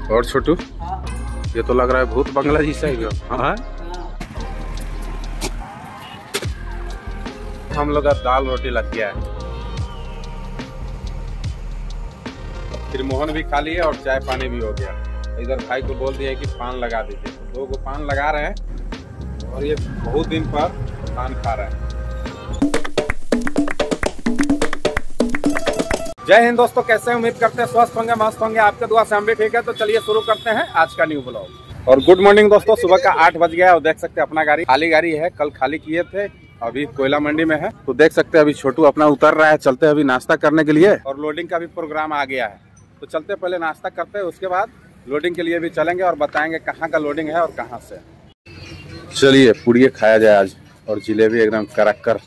और छोटू, ये तो लग रहा है भूत बंगला जी से। हाँ, हम लोग का दाल रोटी लग गया है। फिर मोहन भी खा लिया और चाय पानी भी हो गया। इधर भाई को बोल दिया कि पान लगा दीजिए, 2 को पान लगा रहे हैं और ये बहुत दिन पर पान खा रहे हैं। जय हिंद दोस्तों, कैसे हैं? उम्मीद करते हैं स्वस्थ होंगे, मस्त होंगे। आपके दुआ से हम भी ठीक है। तो चलिए शुरू करते हैं आज का न्यू ब्लॉग। और गुड मॉर्निंग दोस्तों, सुबह का 8 बज गया और देख सकते हैं अपना गाड़ी खाली गाड़ी है। कल खाली किए थे, अभी कोयला मंडी में है। तो देख सकते हैं अभी छोटू अपना उतर रहा है। चलते हैं अभी नाश्ता करने के लिए और लोडिंग का भी प्रोग्राम आ गया है। तो चलते पहले नाश्ता करते हैं, उसके बाद लोडिंग के लिए भी चलेंगे और बताएंगे कहाँ का लोडिंग है और कहाँ से। चलिए पूड़ी खाया जाए आज, और जिलेबी एकदम करक्कर।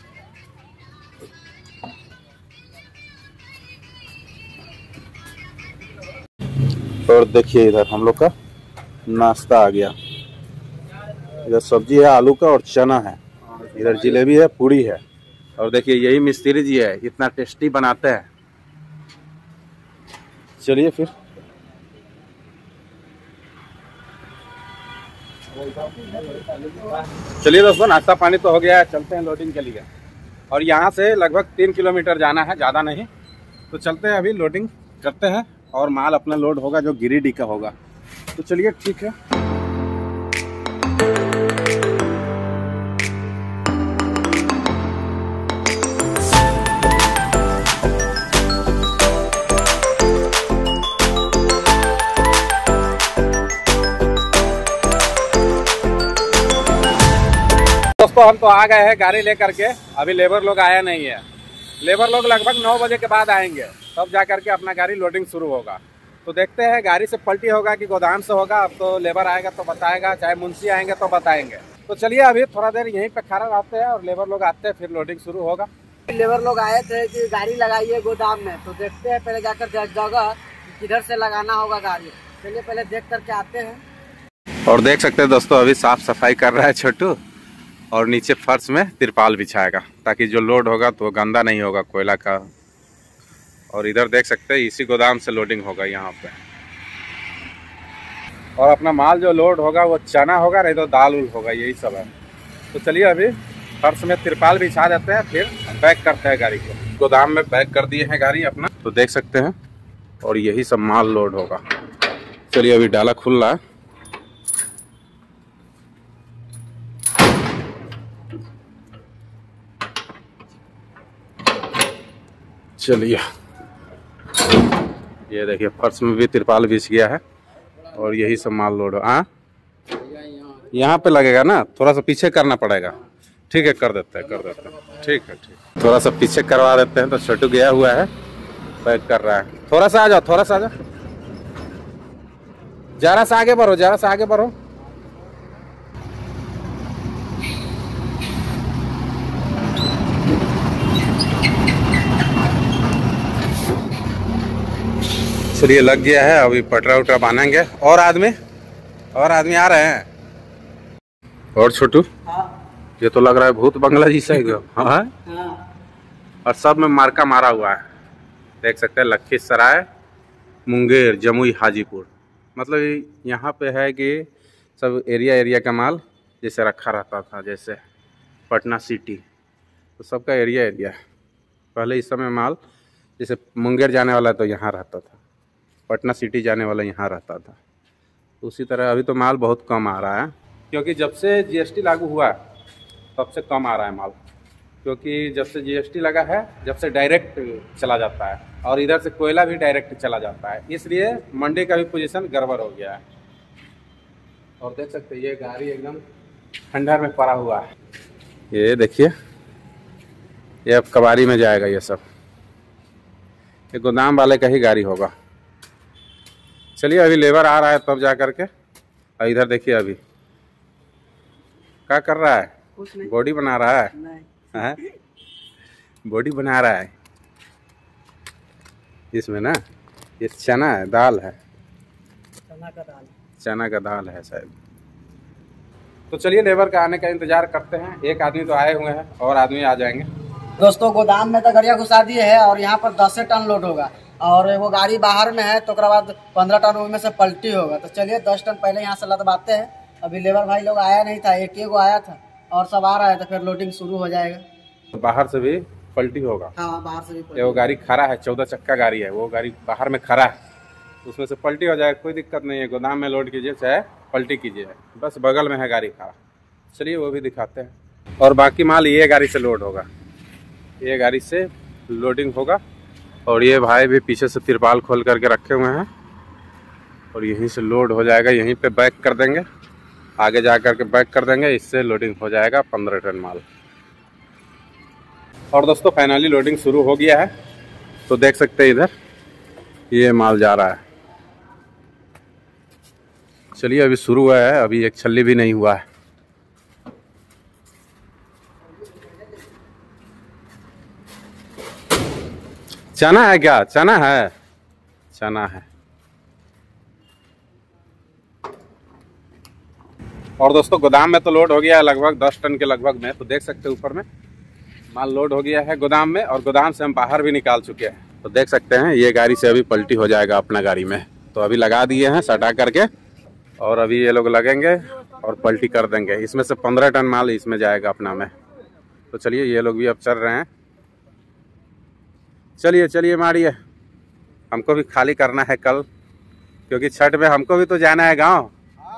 और देखिए इधर हम लोग का नाश्ता आ गया। इधर सब्जी है आलू का और चना है, इधर जिलेबी है, पूड़ी है। और देखिए यही मिस्त्री जी है, इतना टेस्टी बनाते हैं। चलिए फिर दोस्तों, नाश्ता पानी तो हो गया है, चलते हैं लोडिंग के लिए। और यहाँ से लगभग 3 किलोमीटर जाना है, ज़्यादा नहीं। तो चलते हैं अभी लोडिंग करते हैं और माल अपना लोड होगा जो गिरिडीह का होगा। तो चलिए ठीक है। दोस्तों हम तो आ गए हैं गाड़ी लेकर के। अभी लेबर लोग आया नहीं है। लेबर लोग लगभग 9 बजे के बाद आएंगे, तब जा करके अपना गाड़ी लोडिंग शुरू होगा। तो देखते हैं गाड़ी से पलटी होगा कि गोदाम से होगा। अब तो लेबर आएगा तो बताएगा, चाहे मुंशी आएंगे तो बताएंगे। तो चलिए अभी थोड़ा देर यहीं पे खड़ा रहते हैं और लेबर लोग आते हैं, फिर लोडिंग शुरू होगा। लेबर लोग आए थे कि गाड़ी लगाइए गोदाम में, तो देखते हैं पहले जाकर जगह किधर से लगाना होगा गाड़ी। चलिए पहले देख करके आते हैं। और देख सकते हैं दोस्तों, अभी साफ सफाई कर रहा है छोटू, और नीचे फर्श में तिरपाल बिछाएगा ताकि जो लोड होगा तो गंदा नहीं होगा कोयला का। और इधर देख सकते हैं इसी गोदाम से लोडिंग होगा यहाँ पे। और अपना माल जो लोड होगा वो चना होगा, नहीं तो दाल उल होगा, यही सब है। तो चलिए अभी फर्श में तिरपाल बिछा देते हैं, फिर पैक करते हैं गाड़ी को। गोदाम में पैक कर दिए हैं गाड़ी अपना, तो देख सकते हैं। और यही सब माल लोड होगा। चलिए अभी डाला खुल रहा है। चलिए ये देखिए फर्श में भी तिरपाल बिछ गया है और यही सब माल लोड हो। हाँ यहाँ पे लगेगा ना, थोड़ा सा पीछे करना पड़ेगा। ठीक है, कर देते हैं। ठीक है, ठीक। थोड़ा सा पीछे करवा देते हैं। तो छोटू गया हुआ है, पैक कर रहा है। थोड़ा सा आ जाओ, थोड़ा सा आ जाओ, जरा सा आगे बढ़ो, जरा सा आगे बढ़ो। चलिए लग गया है, अभी पटरा उटरा बांधेंगे। और आदमी आ रहे हैं। और छोटू, ये तो लग रहा है भूत बंगला जी से। हाँ, और सब में मार्का मारा हुआ है। देख सकते हैं लखीसराय, मुंगेर, जमुई, हाजीपुर। मतलब यहाँ पे है कि सब एरिया का माल जैसे रखा रहता था, जैसे पटना सिटी, तो सबका एरिया है। पहले इस समय माल जैसे मुंगेर जाने वाला तो यहाँ रहता था, पटना सिटी जाने वाला यहाँ रहता था। उसी तरह अभी तो माल बहुत कम आ रहा है, क्योंकि जब से जीएसटी लागू हुआ तब से कम आ रहा है माल। क्योंकि जब से जीएसटी लगा है, जब से डायरेक्ट चला जाता है, और इधर से कोयला भी डायरेक्ट चला जाता है, इसलिए मंडी का भी पोजीशन गड़बड़ हो गया है। और देख सकते हैं ये गाड़ी एकदम खंडहर में पड़ा हुआ है। ये देखिए, ये अब कबाड़ी में जाएगा। ये सब ये गोदाम वाले का ही गाड़ी होगा। चलिए अभी लेबर आ रहा है तब जा करके। और इधर देखिए अभी क्या कर रहा है, बॉडी बना रहा है। नहीं, बॉडी बना रहा है इसमें ना। ये चना है, दाल है, चना का दाल है शायद। तो चलिए लेबर का आने का इंतजार करते हैं। एक आदमी तो आए हुए हैं और आदमी आ जाएंगे। दोस्तों गोदाम में तो गाड़ियाँ घुसा दिए है और यहाँ पर 10 टन लोड होगा। और वो गाड़ी बाहर में है तो उसके बाद 15 टन उसमें से पलटी होगा। तो चलिए 10 टन पहले यहाँ से लदवाते हैं। अभी लेबर भाई लोग आया नहीं था, एक ही को आया था और सब आ रहा है, तो फिर लोडिंग शुरू हो जाएगा। तो बाहर से भी पलटी होगा? हाँ, बाहर से भी। वो गाड़ी खड़ा है, 14 चक्का गाड़ी है, वो गाड़ी बाहर में खड़ा है, उसमें से पलटी हो जाएगा, कोई दिक्कत नहीं है। गोदाम में लोड कीजिए चाहे पलटी कीजिए, बस बगल में है गाड़ी खड़ा। चलिए वो भी दिखाते हैं। और बाकी माल ये गाड़ी से लोड होगा, ये गाड़ी से लोडिंग होगा। और ये भाई भी पीछे से तिरपाल खोल करके रखे हुए हैं और यहीं से लोड हो जाएगा। यहीं पे बैक कर देंगे, आगे जा करके बैक कर देंगे, इससे लोडिंग हो जाएगा 15 टन माल। और दोस्तों फाइनली लोडिंग शुरू हो गया है, तो देख सकते हैं इधर ये माल जा रहा है। चलिए अभी शुरू हुआ है, अभी एक छल्ली भी नहीं हुआ है। चना है क्या? चना है, चना है। और दोस्तों गोदाम में तो लोड हो गया है लगभग 10 टन के लगभग में, तो देख सकते हैं ऊपर में माल लोड हो गया है गोदाम में, और गोदाम से हम बाहर भी निकाल चुके हैं। तो देख सकते हैं ये गाड़ी से अभी पलटी हो जाएगा अपना गाड़ी में। तो अभी लगा दिए हैं सटा करके, और अभी ये लोग लगेंगे और पलटी कर देंगे। इसमें से 15 टन माल इसमें जाएगा अपना में। तो चलिए ये लोग भी अब चल रहे हैं। चलिए चलिए मारिए, हमको भी खाली करना है कल, क्योंकि छठ में हमको भी तो जाना है गाँव।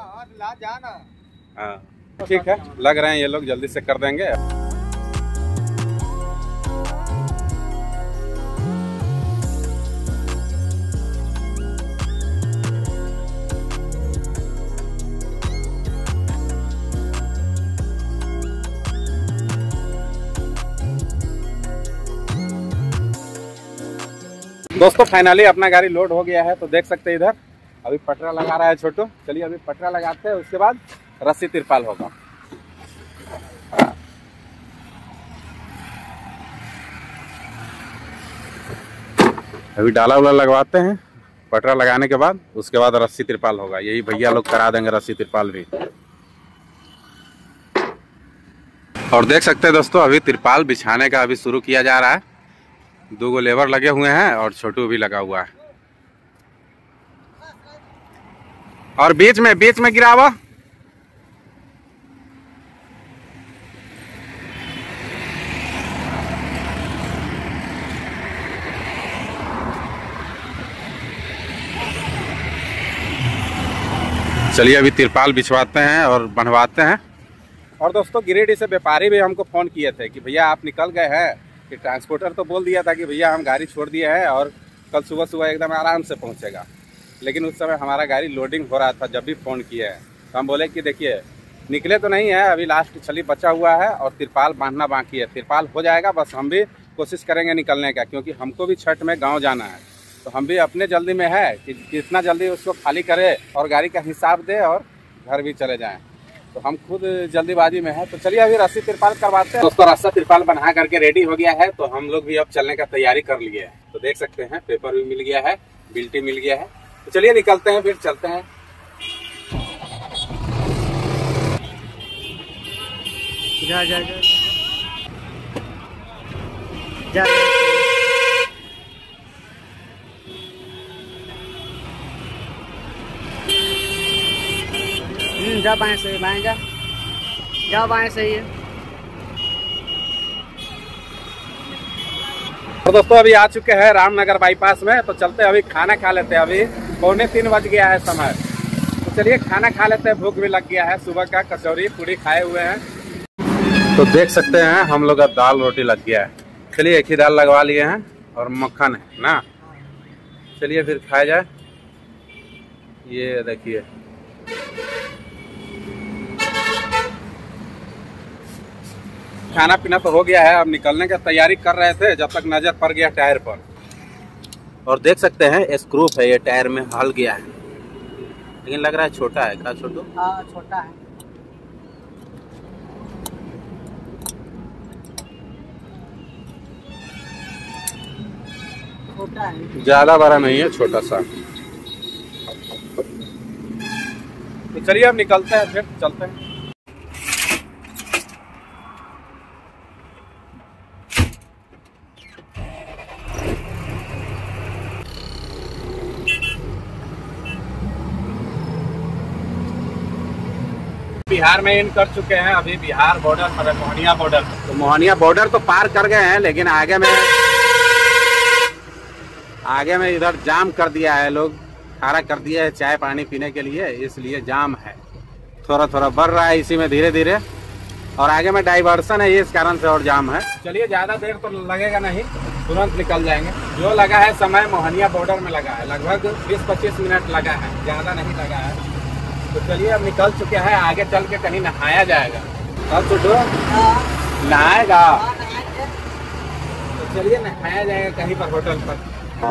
हाँ ठीक है, लग रहे हैं ये लोग, जल्दी से कर देंगे। दोस्तों फाइनली अपना गाड़ी लोड हो गया है, तो देख सकते हैं इधर अभी पटरा लगा रहा है छोटू। चलिए अभी पटरा लगाते हैं, उसके बाद रस्सी तिरपाल होगा। अभी डाला उला लगवाते हैं, पटरा लगाने के बाद उसके बाद रस्सी तिरपाल होगा। यही भैया लोग करा देंगे रस्सी तिरपाल भी। और देख सकते हैं दोस्तों अभी तिरपाल बिछाने का अभी शुरू किया जा रहा है। 2 लेबर लगे हुए हैं और छोटू भी लगा हुआ है। और बीच में गिरावा। चलिए अभी तिरपाल बिछवाते हैं और बनवाते हैं। और दोस्तों गिरिडीह से व्यापारी भी हमको फ़ोन किए थे कि भैया आप निकल गए हैं, कि ट्रांसपोर्टर तो बोल दिया था कि भैया हम गाड़ी छोड़ दिए हैं और कल सुबह एकदम आराम से पहुंचेगा। लेकिन उस समय हमारा गाड़ी लोडिंग हो रहा था जब भी फ़ोन किए हैं। तो हम बोले कि देखिए निकले तो नहीं है, अभी लास्ट छली बचा हुआ है और तिरपाल बांधना बाकी है। तिरपाल हो जाएगा, बस हम भी कोशिश करेंगे निकलने का, क्योंकि हमको भी छठ में गाँव जाना है। तो हम भी अपने जल्दी में है कि जितना जल्दी उसको खाली करे और गाड़ी का हिसाब दे और घर भी चले जाएँ। तो हम खुद जल्दीबाजी में है। तो चलिए अभी रस्सी तिरपाल करवाते हैं। दोस्तों रास्ता तिरपाल बना करके रेडी हो गया है, तो हम लोग भी अब चलने का तैयारी कर लिए है। तो देख सकते हैं पेपर भी मिल गया है, बिल्टी मिल गया है। तो चलिए निकलते हैं, फिर चलते हैं। जा जा जा जा जा बाएं से, बाएं जा, जा बाएं सही है। और दोस्तों अभी आ चुके हैं रामनगर बाईपास में, तो चलते हैं अभी खाना खा लेते हैं। अभी 2:45 बज गया है समय, तो चलिए खाना खा लेते हैं, भूख भी लग गया है। सुबह का कचौरी पूरी खाए हुए हैं। तो देख सकते हैं हम लोग का दाल रोटी लग गया है। चलिए एक ही दाल लगवा लिए हैं और मक्खन है ना। चलिए फिर खाया जाए। ये देखिए खाना पीना तो हो गया है, अब निकलने का तैयारी कर रहे थे, जब तक नजर पड़ गया टायर पर। और देख सकते हैं स्क्रूप है, ये टायर में हल गया है, लेकिन लग रहा है छोटा है। क्या छोटू? हाँ छोटा है। छोटा है, ज्यादा बड़ा नहीं है, छोटा सा। तो चलिए अब निकलते हैं, फिर चलते हैं। बिहार में इन कर चुके हैं, अभी बिहार बॉर्डर पर, मोहनिया बॉर्डर। तो मोहनिया बॉर्डर तो पार कर गए हैं, लेकिन आगे में इधर जाम कर दिया है, लोग खड़ा कर दिया है चाय पानी पीने के लिए, इसलिए जाम है। थोड़ा थोड़ा बढ़ रहा है इसी में धीरे धीरे, और आगे में डाइवर्सन है, इस कारण से और जाम है। चलिए ज़्यादा देर तो लगेगा नहीं, तुरंत निकल जाएंगे। जो लगा है समय मोहनिया बॉर्डर में लगा है, लगभग 20-25 मिनट लगा है, ज़्यादा नहीं लगा है। तो चलिए अब निकल चुके हैं, आगे चल के कहीं नहाया जाएगा। अब तो नहाएगा, तो चलिए नहाया जाएगा कहीं पर, होटल पर।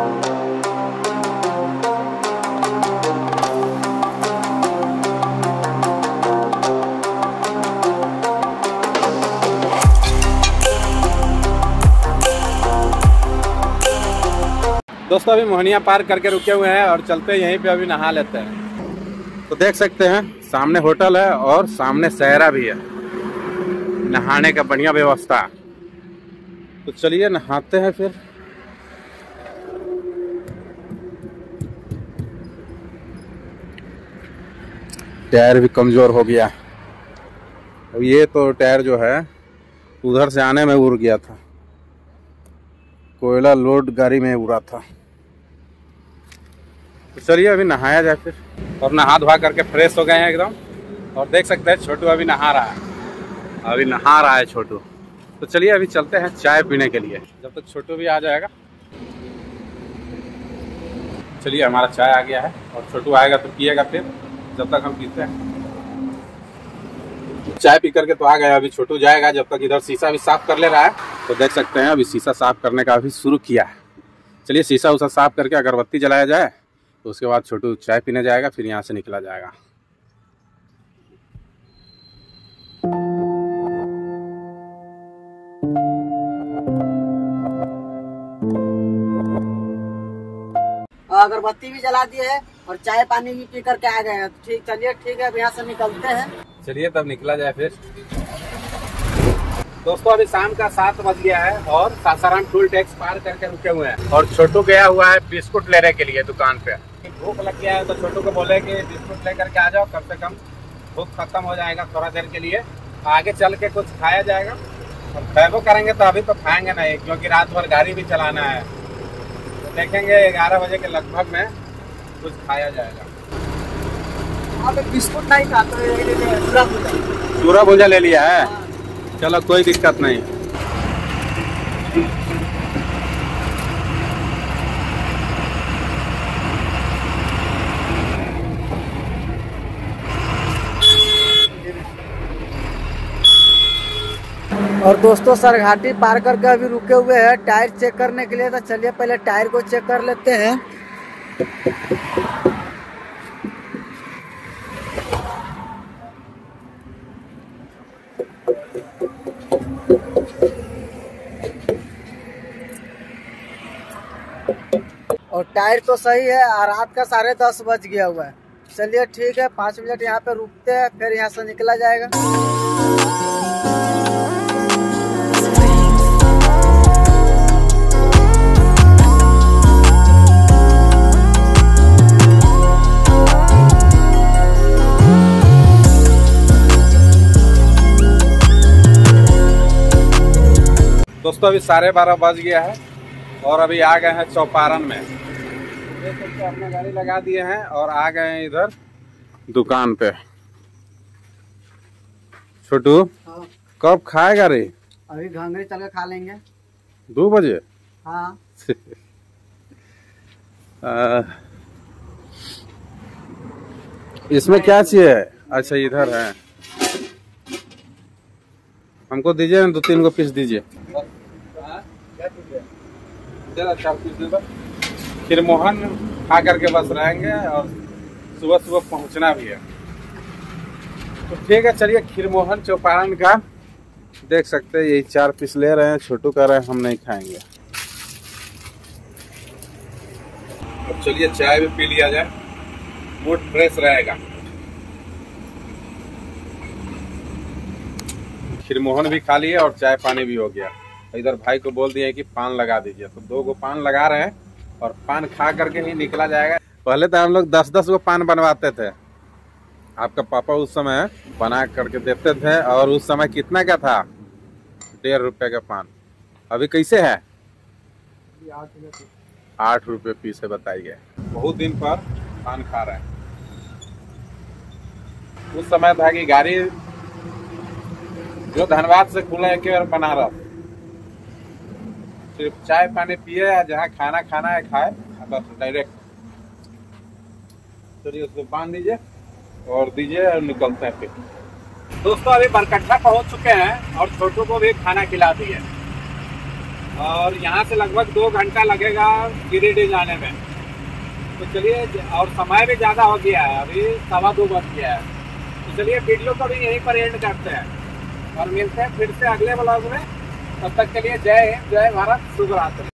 दोस्तों अभी मोहनिया पार करके रुके हुए हैं और चलते यहीं पे अभी नहा लेते हैं। तो देख सकते हैं सामने होटल है और सामने सहरा भी है, नहाने का बढ़िया व्यवस्था। तो चलिए नहाते हैं फिर। टायर भी कमजोर हो गया। अब ये तो टायर जो है उधर से आने में उड़ गया था, कोयला लोड गाड़ी में उड़ा था। तो चलिए अभी नहाया जाए फिर। और नहा धोआ करके फ्रेश हो गए हैं एकदम, और देख सकते हैं छोटू अभी नहा रहा है, छोटू। तो चलिए अभी चलते हैं चाय पीने के लिए, जब तक छोटू भी आ जाएगा। चलिए हमारा चाय आ गया है, और छोटू आएगा तो पिएगा फिर, जब तक हम पीते हैं। चाय पी करके तो आ गया, अभी छोटू जाएगा, जब तक इधर शीशा भी साफ कर ले रहा है। तो देख सकते हैं अभी शीशा साफ करने का अभी शुरू किया है। चलिए शीशा उसा साफ करके अगरबत्ती जलाया जाए, तो उसके बाद छोटू चाय पीने जाएगा, फिर यहाँ से निकला जाएगा। अगरबत्ती भी जला दिए है और चाय पानी भी पी करके आ गए हैं। ठीक, चलिए ठीक है, अब यहाँ से निकलते हैं। चलिए तब निकला जाए फिर। दोस्तों अभी शाम का 7 बज गया है और सासाराम टोल टैक्स पार करके रुके हुए हैं, और छोटू गया हुआ है बिस्कुट लेने के लिए दुकान पे। भूख लग गया है तो छोटू को बोले कि बिस्कुट लेकर के आ जाओ, कम से कम भूख खत्म हो जाएगा थोड़ा देर के लिए, आगे चल के कुछ खाया जाएगा। और खैबो करेंगे तो अभी तो खाएंगे नहीं, क्योंकि रात भर गाड़ी भी चलाना है। तो देखेंगे 11 बजे के लगभग में कुछ खाया जाएगा। बिस्कुट नहीं था तो चूरा भुजा ले लिया है, चलो कोई दिक्कत नहीं। और दोस्तों सरघाटी पार करके अभी रुके हुए हैं टायर चेक करने के लिए। तो चलिए पहले टायर को चेक कर लेते हैं। और टायर तो सही है, रात का 10:30 बज गया हुआ है। चलिए ठीक है, 5 मिनट यहाँ पे रुकते हैं, फिर यहाँ से निकला जाएगा। दोस्तों अभी 12:30 बज गया है और अभी आ गए हैं चौपारण में। देख सकते हैं अपना गाड़ी लगा दिए हैं और आ गए हैं इधर दुकान पे। छोटू हाँ। कब खाएगा रे? अभी घंगरी चल के खा लेंगे 2 बजे। हाँ। इसमें क्या चाहिए? अच्छा इधर है, हमको दीजिए ना 2-3 को पीस दीजिए। चलो 4 पीस दे दो। फिर मोहन खा करके बस रहेंगे और सुबह सुबह पहुंचना भी है। तो ठीक है चलिए, खीरमोहन चौपारण का देख सकते हैं, यही 4 पीस ले रहे हैं। छोटू कह रहे हैं हम नहीं खाएंगे। तो चलिए चाय भी पी लिया जाए, मूड फ्रेश रहेगा। खीरमोहन भी खा लिए और चाय पानी भी हो गया। इधर भाई को बोल दिए कि पान लगा दीजिए, तो 2 गो पान लगा रहे हैं और पान खा करके ही निकला जाएगा। पहले तो हम लोग 10-10 गो पान बनवाते थे, आपका पापा उस समय बना करके देते थे, और उस समय कितना का था? 1.5 रुपए का पान। अभी कैसे है? 8 रुपए पीस है, बताइए। बहुत दिन पर पान खा रहे हैं। उस समय था कि गाड़ी जो धनबाद से खुला है केवल बनारस, सिर्फ चाय पानी पिए या जहाँ खाना खाना है खाए, बस डायरेक्ट। चलिए उसको बांध दीजिए और दीजिए और निकलते हैं फिर। दोस्तों अभी बरकट्ठा पहुंच चुके हैं और छोटू को भी खाना खिला दिए, और यहाँ से लगभग 2 घंटा लगेगा गिरिडीह जाने में। तो चलिए, और समय भी ज़्यादा हो गया है, अभी 2:15 बज गया है। तो चलिए वीडियो को भी यहीं पर एंड करते हैं और मिलते हैं फिर से अगले ब्लॉग में। तब तक के लिए जय हिंद, जय भारत, शुभ रात्रि।